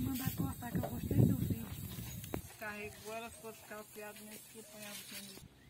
mandar cortar, que eu gostei do vídeo. Carregou, ela ficou calqueada nesse que eu ponhava aqui.